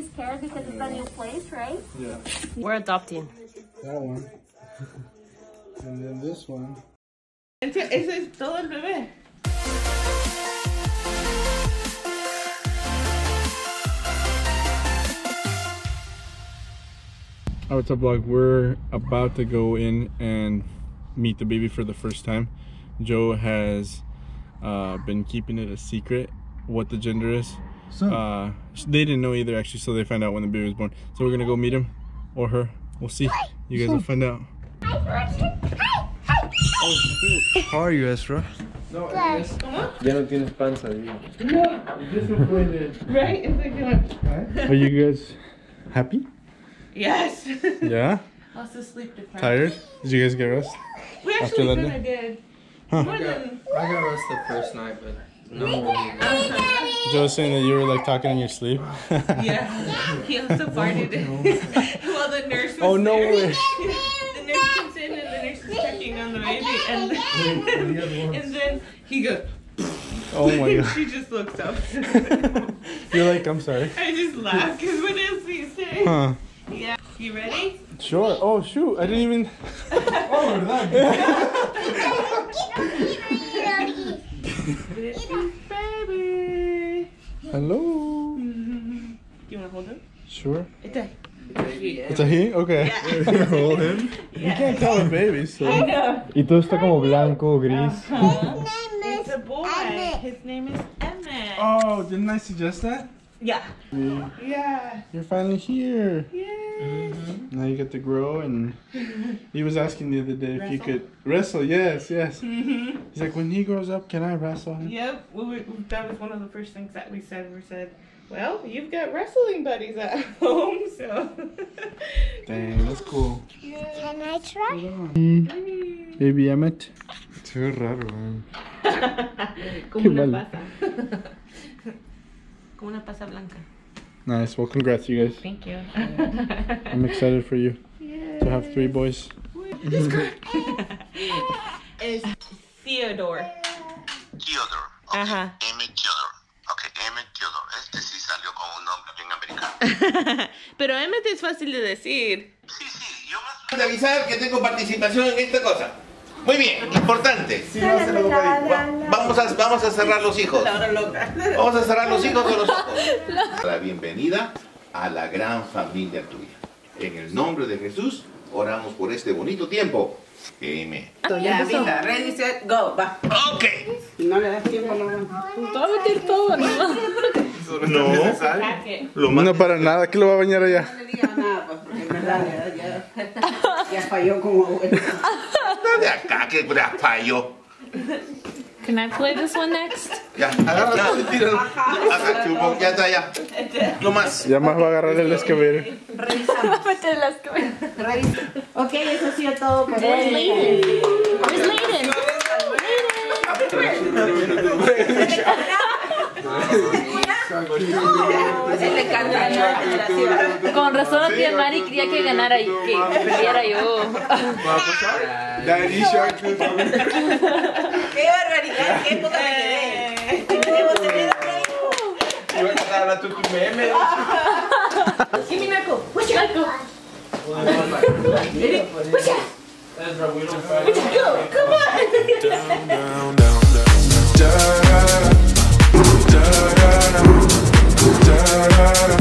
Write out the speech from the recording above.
he's scared because it's a new place, right? Yeah. We're adopting. That one. And then this one. Ese es todo el bebé. Oh, what's up, vlog? We're about to go in and meet the baby for the first time. Joe has been keeping it a secret what the gender is. So they didn't know either, actually, so they found out when the baby was born. So we're gonna go meet him or her. We'll see. You guys will find out. How are you, Ezra? No, ya no tienes panza, digo. Right? It's like going. Are you guys happy? Yes. Yeah? Also sleep deprived. Tired? Did you guys get rest? We After actually London? kind of did. Huh. More than. I got rest the first night, but no more. Joe was saying that you were like talking in your sleep. Yeah. He also farted while the nurse was Oh, no there. way. The nurse comes in and the nurse is checking on the baby, and then he goes. Oh my god. She just looks up. You're like, I'm sorry. I just laugh because what else do you say? Huh. Yeah. You ready? Sure. Oh shoot, I didn't even. Oh, Baby. hello. Do you want to hold him? Sure. It's a It's a he? Okay. Yeah. Hold him. You can't tell a baby, so. I know. Y todo está como blanco, gris. It's a boy. His name is Emmett. Oh, didn't I suggest that? Yeah. Yeah. You're finally here. Yay. Now you get to grow, and he was asking the other day if you could wrestle. Yes, yes. He's like, when he grows up, can I wrestle him? Yep. That was one of the first things that we said. We said, well, you've got wrestling buddies at home, so. Dang, that's cool. Yeah. Can I try? Baby Emmett. Qué raro, man. Como una mal. pasa. Como una pasa blanca. Nice. Well, congrats, you guys. Thank you. I'm excited for you to have 3 boys. It's Theodore. Theodore. Okay. Ajá. Emmett Theodore. Ok, Emmett Theodore. Este sí salió con un nombre bien americano. Pero Emmett es fácil de decir. Sí, sí, yo más... De avisar que tengo participación en esta cosa. Muy bien, importante. Vamos a cerrar los hijos. Vamos a cerrar los hijos de los ojos. La bienvenida a la gran familia tuya. En el nombre de Jesús, oramos por este bonito tiempo. Amén. Ya, mira, ready, set, go, va. Ok. No le das tiempo, no. Te va a meter todo, ¿no? No para nada, que lo va a bañar allá. No le digas nada, pues, porque en verdad ya falló como abuelo. No de acá, que falló. Can I play this one next? Ya, agárralo, tíralo. Ya está, ya. No más. Ya más va a agarrar el escabel. Revisamos. Meter las cabezas. Ok, eso ha sido todo por Where's hoy. Layden? Where's Layden? Se le canta la relación. Con razón que Mari quería que ganara y que perdiera yo. Daddy Shark. ¡Qué barbaridad! ¡Qué época me quedé! ¡Debo tener otro hijo! Iba a cantar la tutu meme. ¡Sí, mi Marco! ¡Pucha! ¡Pucha! Ezra, we don't fight. Go! ¡Come on! Down, down, down, down. Da, da, da, da, da, da.